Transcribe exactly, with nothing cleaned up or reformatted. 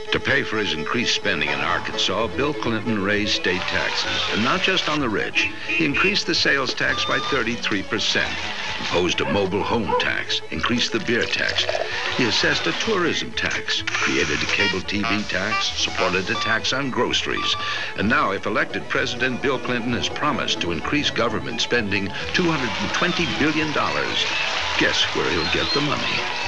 To pay for his increased spending in Arkansas, Bill Clinton raised state taxes, and not just on the rich. He increased the sales tax by thirty-three percent, imposed a mobile home tax, increased the beer tax. He assessed a tourism tax, created a cable T V tax, supported a tax on groceries. And now, if elected president, Bill Clinton has promised to increase government spending two hundred twenty billion dollars. Guess where he'll get the money?